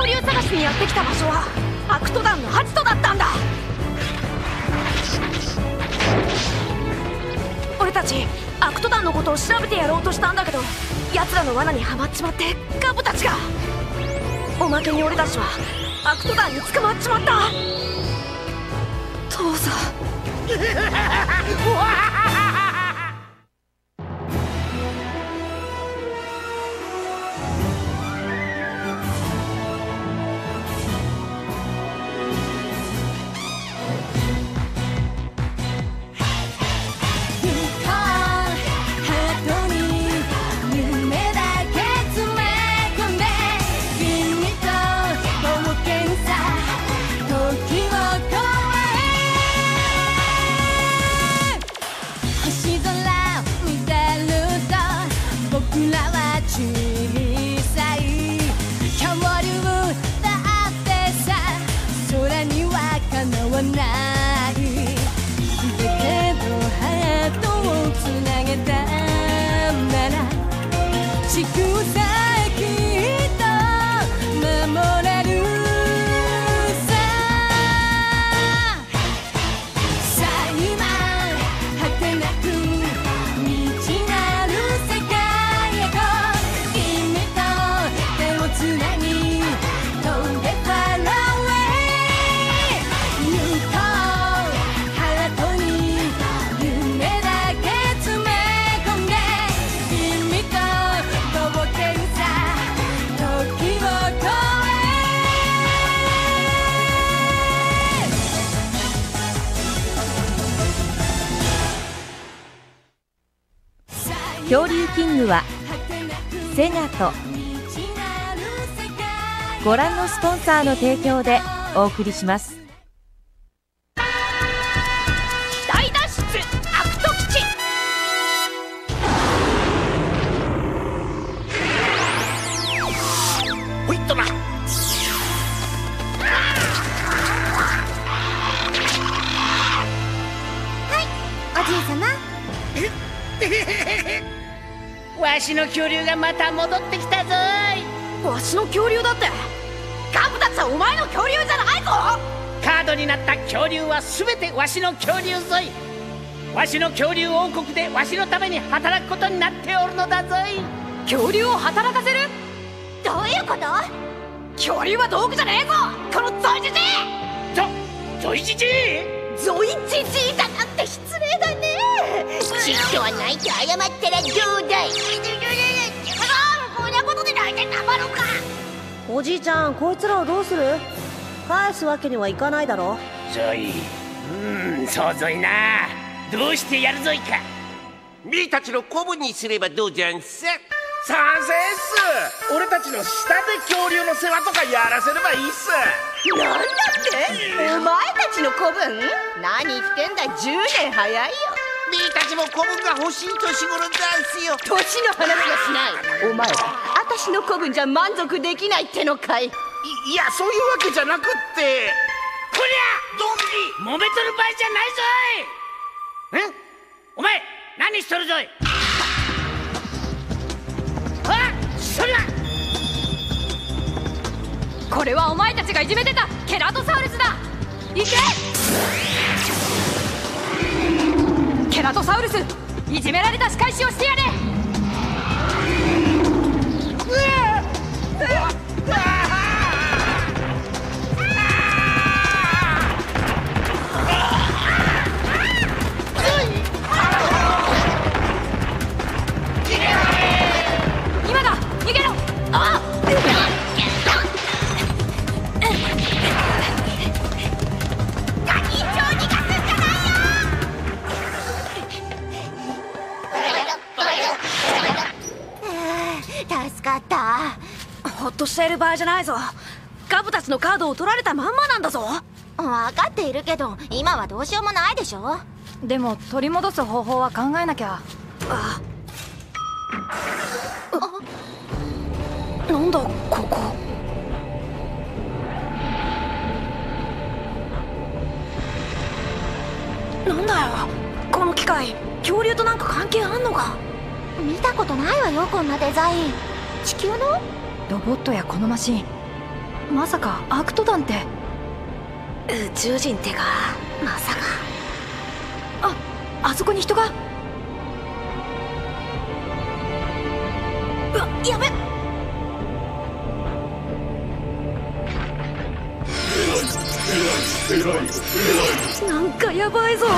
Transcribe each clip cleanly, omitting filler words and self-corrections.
恐竜探しにやってきた場所はアクト団のアジトだったんだ。俺たちアクト団のことを調べてやろうとしたんだけど、奴らの罠にはまっちまってガブたちが。おまけに俺たちはアクト団に捕まっちまった。父さん恐竜キングはセガとご覧のスポンサーの提供でお送りします。 大脱出アクト基地。 ほいっとな。 おじいさま。 わしの恐竜がまた戻ってきたぞい。 わしの恐竜だって。ガブたちはお前の恐竜じゃないぞ。 カードになった恐竜は全てわしの恐竜ぞい。わしの恐竜王国でわしのために働くことになっておるのだぞい。 恐竜を働かせる？ どういうこと？ 恐竜は道具じゃねえぞ、このゾイジジイ。 ゾイジジイ？ ゾイジジイだなんて失礼だね。知識はないと謝ったらどうだい。こんなことで泣いてたまるか。 おじいちゃん、こいつらをどうする？返すわけにはいかないだろ。 ゾイ、そうぞいな。どうしてやるぞいか。 ミーたちの子分にすればどうじゃんす。 賛成っす。俺たちの下で恐竜の世話とかやらせればいいっす。 なんだってお前たちの子分？何言ってんだ、10年早いよ。 ミーたちも子分が欲しい年頃ざんすよ。 年の話がしない。お前ら私の子分じゃ満足できないってのかい。 いや、そういうわけじゃなくって。 こりゃドンビ揉めとる場合じゃないぞい。お前何しとるぞい。そりゃこれはお前たちがいじめてたケラトサウルスだ。行け！ケラトサウルス、いじめられた仕返しをしてやれ。今だ、逃げろ。 助かった。 ほっとしている場合じゃないぞ。ガブたちのカードを取られたまんまなんだぞ。 分かっているけど今はどうしようもないでしょ。 でも取り戻す方法は考えなきゃ。なんだここ。なんだよこの機械。恐竜となんか関係あんのか。 見たことないわよ、こんなデザイン。地球のロボットやこのマシン、 まさかアクト団って宇宙人ってか、まさか。あそこに人が。うわ、やべっ。なんかやばいぞ。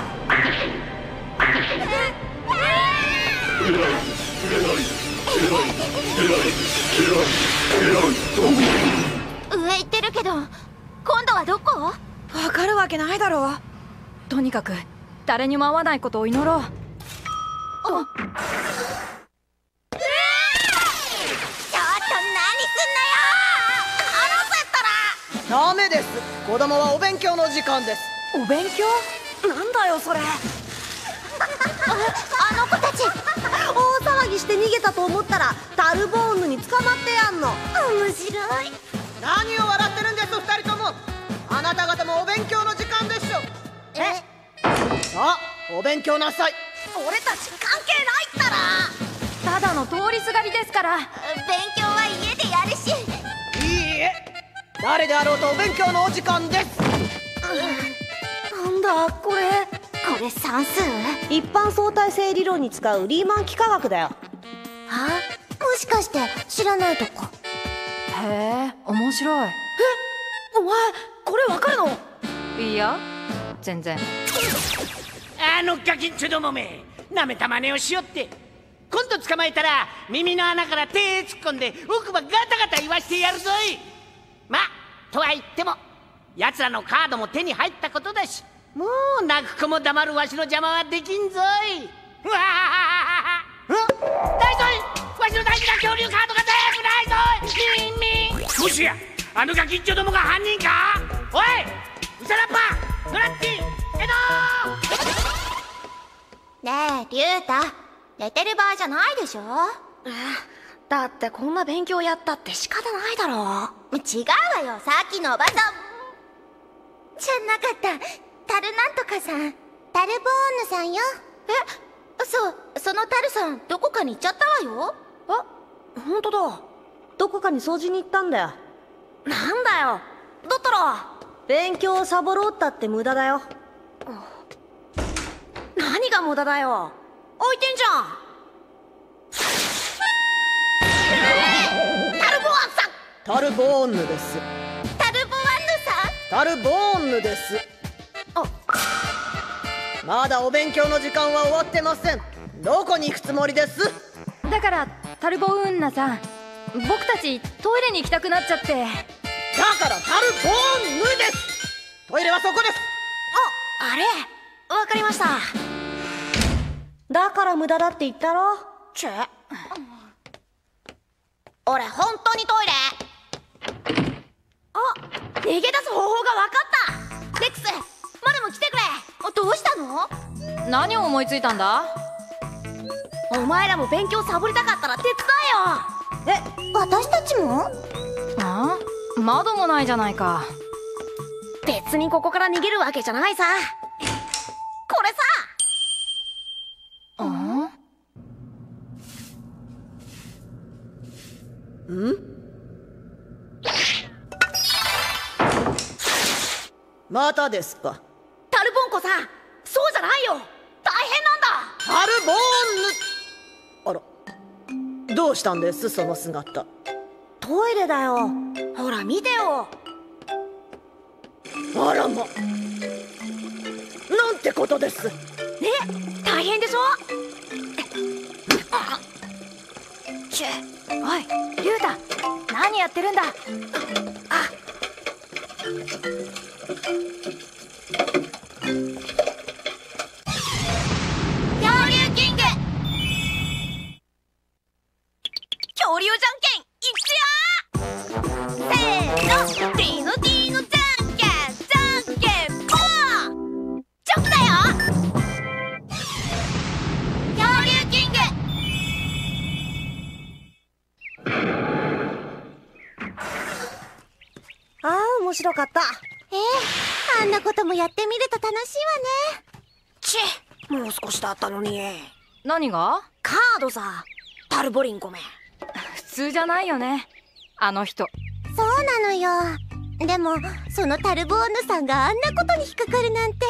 上行ってるけど、今度はどこ？ わかるわけないだろう。とにかく誰にも会わないことを祈ろう。 ちょっと何すんのよ。 ダメです。子供はお勉強の時間です。 お勉強？なんだよそれ。 あの子たち大騒ぎして逃げたと思ったらタルボーンヌに捕まってやんの。 面白い。 何を笑ってるんです二人とも。あなた方もお勉強の時間でしょ。さあお勉強なさい。 俺たち関係ないったら。 ただの通りすがりですから。 勉強は家でやるし。 いいえ、誰であろうとお勉強のお時間です。 なんだこれ。 これ算数？ 一般相対性理論に使うリーマン幾何学だよ。 は？もしかして知らないとか？ へえ、面白い。お前これわかるの？いや全然。 あのガキンチョどもめ、なめた真似をしよって。今度捕まえたら耳の穴から手突っ込んで奥歯ガタガタ言わしてやるぞい。まあとは言っても奴らのカードも手に入ったことだし、もう泣く子も黙るわしの邪魔はできんぞい。うわあ、ないぞい。わしの大事な恐竜カードが全部ないぞい。ミンミン。もしやあのガキンチョどもが犯人か。おいウサラッパ、ノラッチ、エドねえリュウタ、寝てる場合じゃないでしょ。 だってこんな勉強やったって仕方ないだろう。 違うわよ、さっきのおばさんじゃなかった。タルなんとかさん、タルボーンヌさんよ。そのタルさんどこかに行っちゃったわよ。 ほんとだ。どこかに掃除に行ったんだよ。 なんだよだったら。 勉強をサボろうったって無駄だよ。 何が無駄だよ。置いてんじゃん。 タルボアンさん。 タルボーンヌです。 タルボアンヌさん。 タルボーンヌです。まだお勉強の時間は終わってません。どこに行くつもりです？ だからタルボウンナさん、僕たちトイレに行きたくなっちゃって。 だからタルボーンヌです。トイレはそこです。 あれわかりました。 だから無駄だって言ったろ。 俺本当にトイレ。 逃げ出す方法がわかった。 レックス、マルも来てくれ。どうしたの？ 何を思いついたんだ？お前らも勉強サボりたかったら手伝えよ。 私たちも？ 窓もないじゃないか。別にここから逃げるわけじゃないさ。これさ。 またですか？ タルボンコさん、そうじゃないよ。大変なんだ。 タルボーンヌ。あら、どうしたんですその姿。 トイレだよ。 ほら見てよ。 あらま、なんてことです。 ね、大変でしょ。おいリュウタ、何やってるんだ。 恐竜キング。 恐竜じゃんけんいくよ。せーの、ディノディノじゃんけんじゃんけんぽん。チョキだよ。 恐竜キング。 面白かった。 あんなこともやってみると楽しいわね。 もう少しだったのに。 何が？ カードさ、タルボリンごめん。 普通じゃないよね、あの人。 そうよ、 そうなのよ。でもそのタルボーンヌさんがあんなことに引っかかるなんて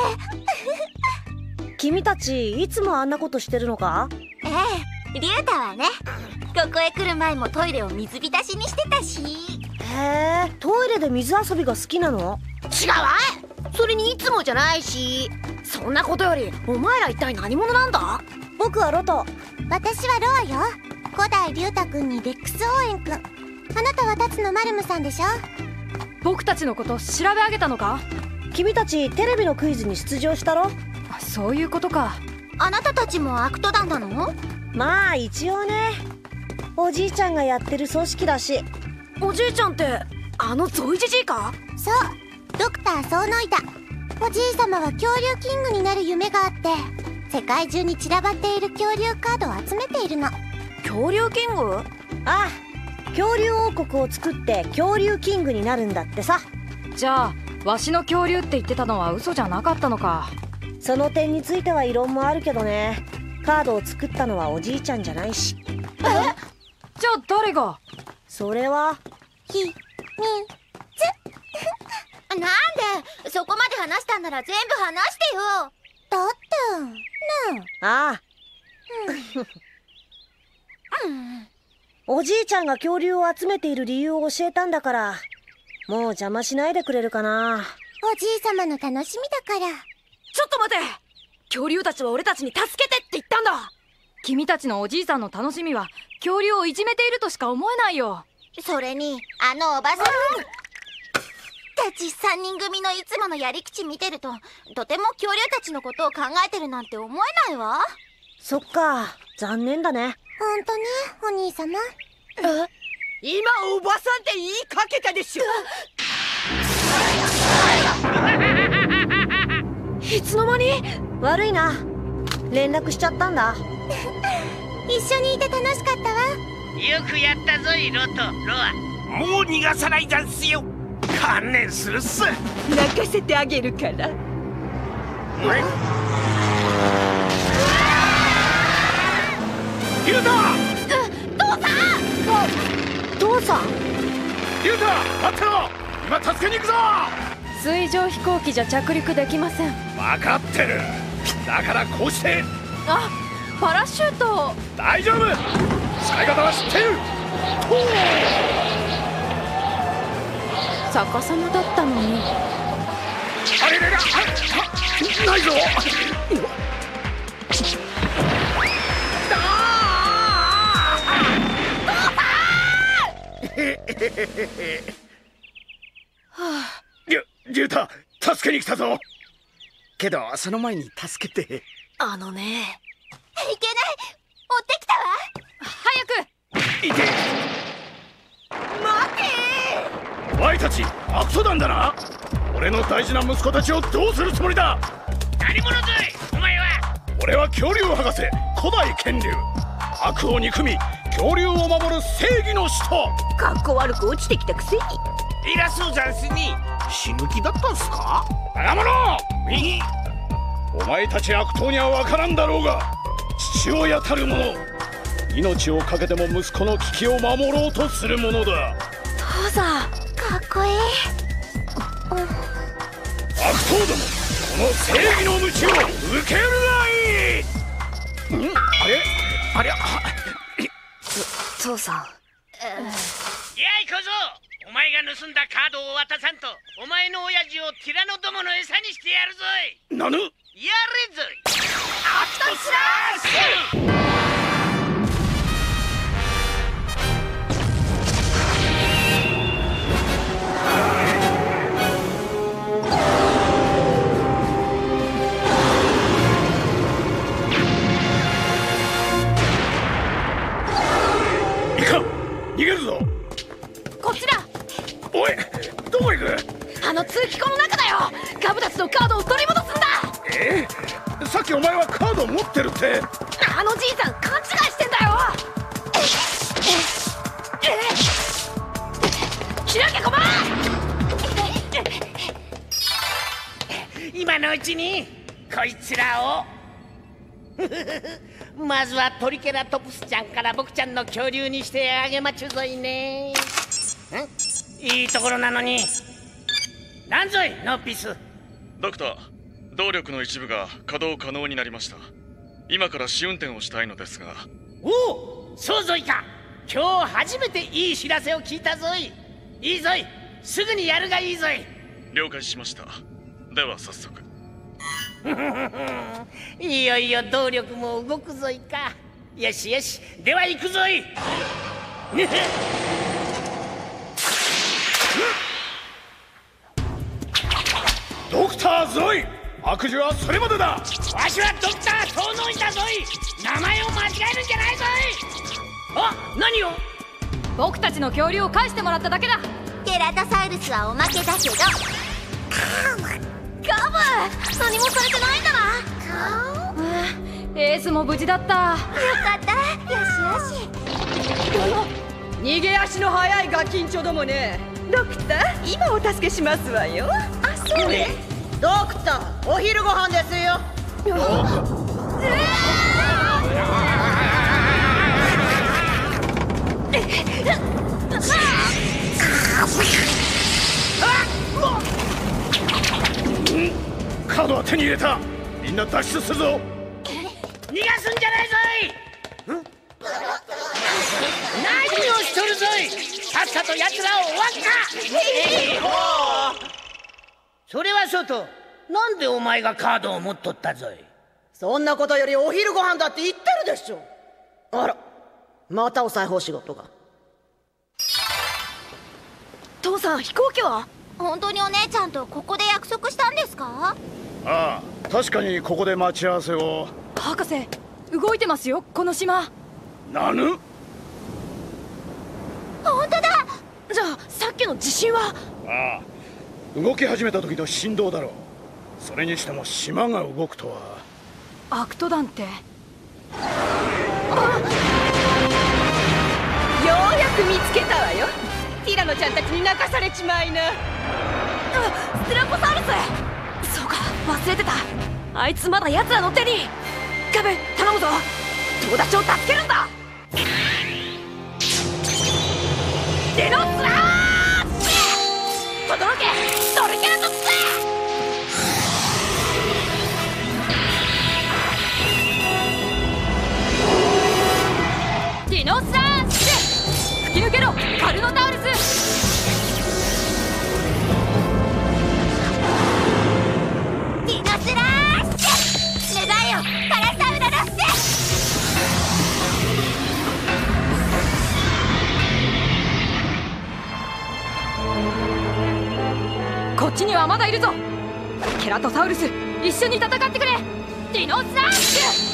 君たちいつもあんなことしてるのか？ ええ、リュウタはね、ここへ来る前もトイレを水浸しにしてたし。 へえ、トイレで水遊びが好きなの？ 違うわ。それにいつもじゃないし。そんなことよりお前ら一体何者なんだ？ 僕はロト。 私はロアよ。古代リュウタ君にレックス応援君。あなたはタツノマルムさんでしょ？ 僕たちのこと調べ上げたのか？ 君たちテレビのクイズに出場したろ？ そういうことか。 あなたたちもアクト団なの？ まあ一応ね。おじいちゃんがやってる組織だし。 おじいちゃんってあのゾイジジイか？ そう、ドクターソーノイダ。おじいさまは恐竜キングになる夢があって、世界中に散らばっている恐竜カードを集めているの。 恐竜キング？ ああ、恐竜王国を作って恐竜キングになるんだってさ。 じゃあわしの恐竜って言ってたのは嘘じゃなかったのか。 その点については異論もあるけどね。カードを作ったのはおじいちゃんじゃないし。 じゃあ誰が？ それは秘密なんでそこまで話したんなら全部話してよ。だってねえ。 ああおじいちゃんが恐竜を集めている理由を教えたんだから、もう邪魔しないでくれるかな。 おじいさまの楽しみだから。 ちょっと待て。恐竜たちは俺たちに助けてって言ったんだ。 君たちのおじいさんの楽しみは恐竜をいじめているとしか思えないよ。 それにあのおばさんたち3人組のいつものやり口見てると、とても恐竜たちのことを考えてるなんて思えないわ。 そっか、残念だね。 ほんとね、お兄様。 今おばさんって言いかけたでしょ。 いつの間に？ 悪いな、連絡しちゃったんだ。 一緒にいて楽しかったわ。 よくやったぞいロト、ロア。 もう逃がさないざんすよ。観念するっす。 泣かせてあげるから。 リュウタ！ 父さん。 リュウタ、待ってろ。今助けに行くぞ。 水上飛行機じゃ着陸できません。 分かってる。だからこうして。 あ、パラシュート。 大丈夫、使い方は知ってる。 逆さまだったのに。 あれれれ、ないぞ。リュウタ、助けに来たぞ。けどその前に助けて。 あのね。 いけない、追ってきたわ。 早く。 いて。 待て。 お前たちアクト団だな。俺の大事な息子たちをどうするつもりだ。 何者ぞいお前は。 俺は恐竜博士、古代剣竜。悪を憎み恐竜を守る正義の使徒。 かっこ悪く落ちてきたくせに。 偉そうざんすに。死ぬ気だったんすか？ バカ者！右！お前たち悪党には分からんだろうが、父親たる者、命を懸けても息子の危機を守ろうとするものだ。 父さん、 かっこいい。 悪党ども、この正義の鞭を受けるがいい。あれ父さん。 やい小僧、お前が盗んだカードを渡さんとお前の親父をティラノどもの餌にしてやるぞい。 なぬ？ やれぞい。アクトスラッシュ！ いかん、逃げるぞ。 こっちだ。 おい、どこ行く？ あの通気口の中だよ。ガブたちのカードを取り戻すんだ。 さっきお前はカードを持ってるって。 あのじいさん勘違いしてんだよ。開けコマ。 今のうちにこいつらをまずはトリケラトプスちゃんから僕ちゃんの恐竜にしてあげまちゅぞいね。 いいところなのに。なんぞいノーピース。 ドクター、動力の一部が稼働可能になりました。今から試運転をしたいのですが。 おお、そうぞいか。今日初めていい知らせを聞いたぞい。いいぞい、すぐにやるがいいぞい。 了解しました。では早速。 いよいよ動力も動くぞいか。よしよし、では行くぞい。 ドクターゾイ、悪事はそれまでだ。 わしはドクター総能員だぞい。名前を間違えるんじゃないぞい。あ、何を。 僕たちの恐竜を返してもらっただけだ。 テラタサウルスはおまけだけど。 ガブ、何もされてないんだな。 エースも無事だった。 よかった。よしよし。 逃げ足の速いガキンチョどもね。ドクター、今お助けしますわよ。 あ、そうね。 ドクター、お昼ご飯ですよ。 カードは手に入れた。みんな脱出するぞ。 逃がすんじゃないぞい。何をしとるぞい。さっさと奴らを終わった。それはそうと、なんでお前がカードを持っとったぞい。 そんなことよりお昼ご飯だって言ってるでしょ。あら、またお裁縫仕事が。 父さん、飛行機は。 本当にお姉ちゃんとここで約束したんですか？ ああ、確かにここで待ち合わせを。 博士、動いてますよこの島。 なぬ。 本当だ。 じゃあさっきの地震は。 ああ、動き始めた時の振動だろう。それにしても島が動くとは。 アクト団って。 ようやく見つけたわよ。ティラノちゃんたちに泣かされちまいな。 ステラコサウルス。そうか、忘れてた。あいつまだ奴らの手に。ガブ、頼むぞ。友達を助けるんだ。デノスラー轟け、トリケラトプス。 ディノスラーシュ、吹き抜けろカルノタウルス。 ディノスラーシュ、願いよパラサウラロッセ。 こっちにはまだいるぞ。ケラトサウルス、一緒に戦ってくれ。ディノスラッシュ。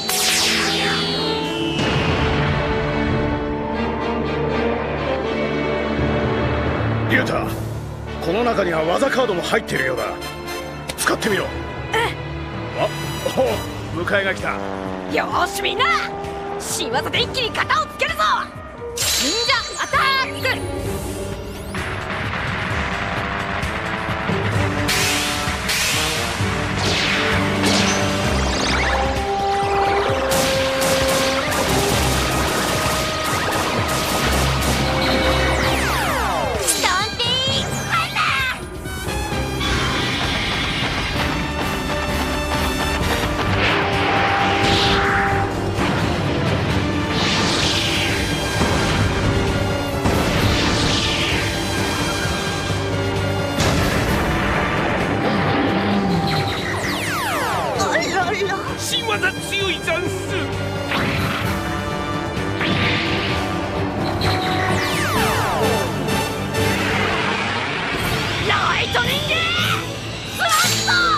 リュウタ、この中には技カードも入っているようだ。使ってみろ。あ、お、迎えが来た。 よーしみんな、新技で一気に型をつけるぞ。 忍者アタック。 新技強いざんす。 ライトニングスラット。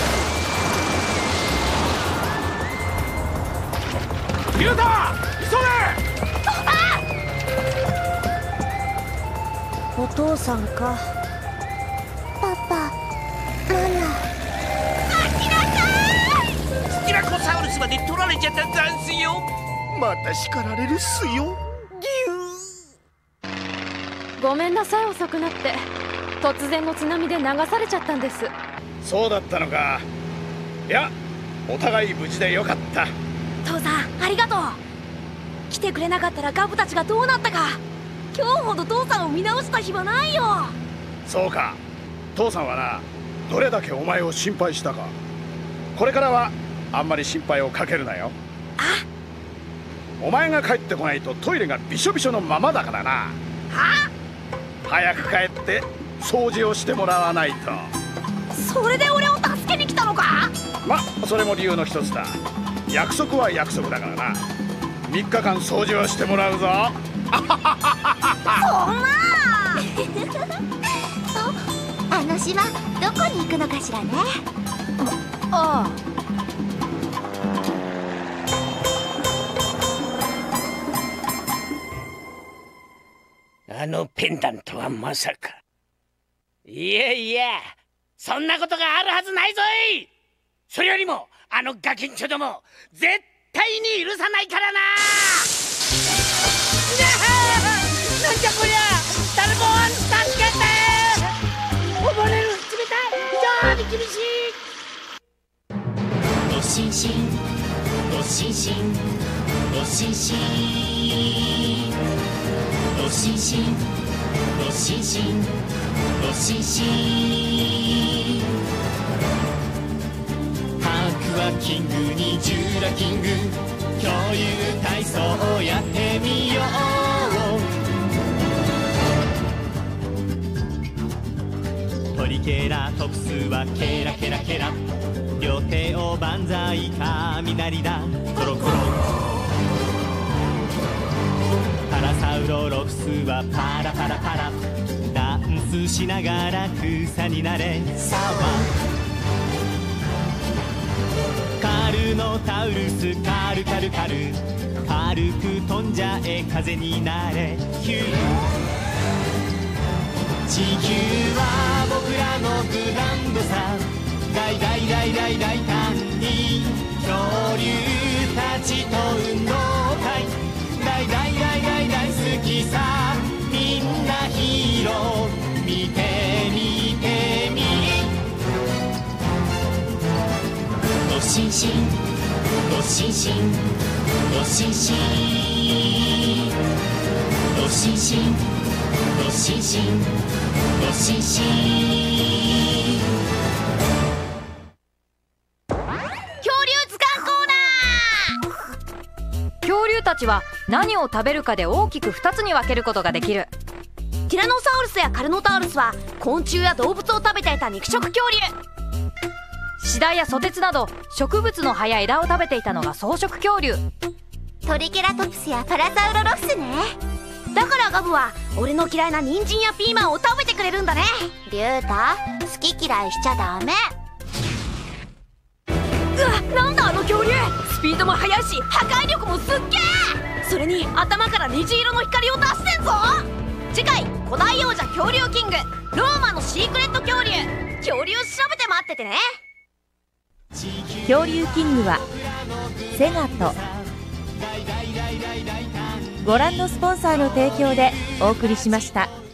リュウタ、急げ。 お父さんか。 パパ、ママ。 スティラコサウルスまで取られちゃったざんすよ。また叱られるっすよ。 ごめんなさい、遅くなって。突然の津波で流されちゃったんです。 そうだったのか。いや、お互い無事でよかった。 父さんありがとう。来てくれなかったらガブたちがどうなったか。今日ほど父さんを見直した日はないよ。 そうか。父さんはな、どれだけお前を心配したか。これからはあんまり心配をかけるなよ。お前が帰ってこないとトイレがびしょびしょのままだからな。早く帰って掃除をしてもらわないと。 それで俺を助けに来たのか。 ま、それも理由の一つだ。約束は約束だからな。3日間掃除をしてもらうぞ。 そんなあの島どこに行くのかしらね。 ああのペンダントはまさか。いやいや、そんなことがあるはずないぞい。それよりもあのガキンチョども絶対に許さないからな。なんじゃこりゃ。ダルボーン助けて。溺れる。冷たい。非常に厳しい。 ドシンシンドシンシンドシンシンドシンシンドシンシンドシンシン。アクアキングにジュラキング、恐竜体操をやってみよう。トリケラトプスはケラケラケラ、両手を万歳雷だコロコロ。パラサウロロフスはパラパラパラ、ダンスしながら草になれサワ。カルノタウルスカルカルカル、軽く飛んじゃえ風になれヒュー。地球は僕らのグランドさ、大大大大大胆に恐竜たちと運動会、大大大大大好きさ、みんなヒーロー見て見てみ。ドシンシンドシンシンドシンシンドシンシンドシンシンドシンシン。 恐竜図鑑コーナー。 恐竜たちは何を食べるかで大きく2つに分けることができる。 ティラノサウルスやカルノタウルスは昆虫や動物を食べていた肉食恐竜。 シダやソテツなど植物の葉や枝を食べていたのが草食恐竜。 トリケラトプスやパラサウロロフスね。 だからガブは俺の嫌いな人参やピーマンを食べてくれるんだね。 リュウタ、好き嫌いしちゃダメ。 なんだあの恐竜。スピードも速いし破壊力もすっげえ。それに頭から虹色の光を出してんぞ。次回古代王者恐竜キングローマのシークレット恐竜。恐竜調べて待っててね。 恐竜キングはセガとご覧のスポンサーの提供でお送りしました。